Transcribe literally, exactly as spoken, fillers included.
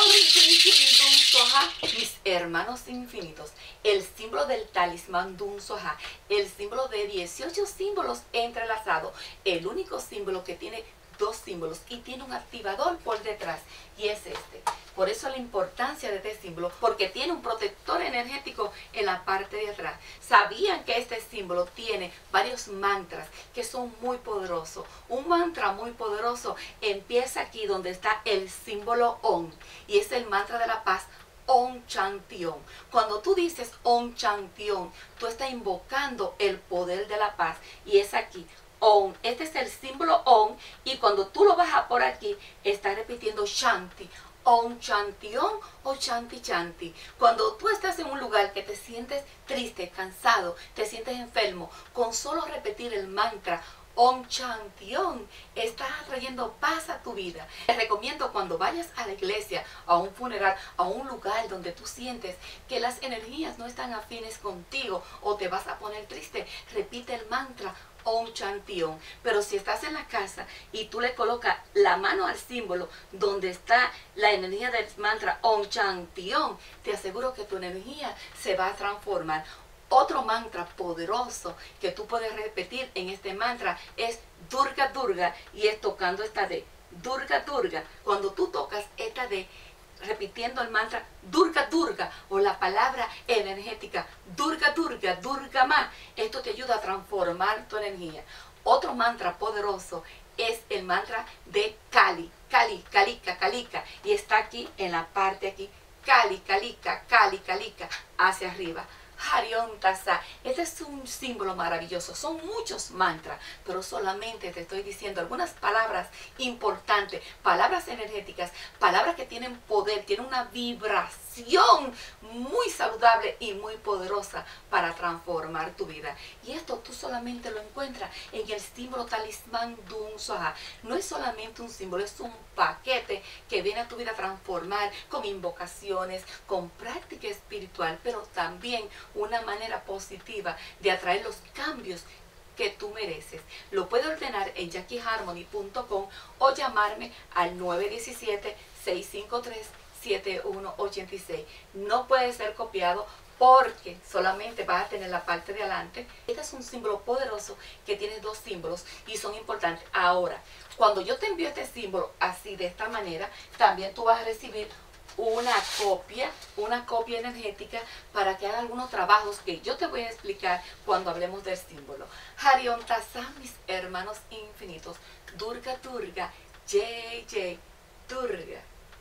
Mis hermanos infinitos, el símbolo del talismán Dun Soha, el símbolo de dieciocho símbolos entrelazados, el único símbolo que tiene dos símbolos y tiene un activador por detrás, y es este. Por eso la importancia de este símbolo, porque tiene un protector energético en la parte de atrás. ¿Sabían que este símbolo tiene varios mantras que son muy poderosos? Un mantra muy poderoso empieza aquí donde está el símbolo Om, y es el mantra de la paz, Om Shanti Om. Cuando tú dices Om Shanti Om, tú estás invocando el poder de la paz, y es aquí. Om, este es el símbolo Om, y cuando tú lo bajas por aquí, está repitiendo Shanti, Om Shanti Om o Shanti Shanti. Cuando tú estás en un lugar que te sientes triste, cansado, te sientes enfermo, con solo repetir el mantra Om Shanti Om, estás trayendo paz a tu vida. Te recomiendo cuando vayas a la iglesia, a un funeral, a un lugar donde tú sientes que las energías no están afines contigo o te vas a poner triste, repite el mantra Om Shanti Om. Pero si estás en la casa y tú le colocas la mano al símbolo donde está la energía del mantra Om Shanti Om, te aseguro que tu energía se va a transformar. Otro mantra poderoso que tú puedes repetir en este mantra es Durga Durga, y es tocando esta D. Durga Durga. Cuando tú tocas esta D, repitiendo el mantra Durga Durga o la palabra energética Durga Durga, Durga Ma, esto te ayuda a transformar tu energía. Otro mantra poderoso es el mantra de Kali, Kali, Kalika, Kalika, y está aquí en la parte aquí, Kali, Kalika, Kali, Kalika, hacia arriba. Harion Tassa, este es un símbolo maravilloso. Son muchos mantras, pero solamente te estoy diciendo algunas palabras importantes, palabras energéticas, palabras que tienen poder, tienen una vibración muy saludable y muy poderosa para transformar tu vida. Y esto tú solamente lo encuentras en el símbolo talismán Dun Soha. No es solamente un símbolo, es un paquete que viene a tu vida a transformar con invocaciones, con práctica espiritual, pero también una manera positiva de atraer los cambios que tú mereces. Lo puedes ordenar en jackie harmony punto com o llamarme al nueve uno siete, seis cinco tres, siete uno ocho seis. No puede ser copiado porque solamente vas a tener la parte de adelante. Este es un símbolo poderoso que tiene dos símbolos y son importantes. Ahora, cuando yo te envío este símbolo así, de esta manera, también tú vas a recibir una copia, una copia energética para que haga algunos trabajos que yo te voy a explicar cuando hablemos del símbolo. Harion Tassa, mis hermanos infinitos, Durga Durga, Jai Jai Durga.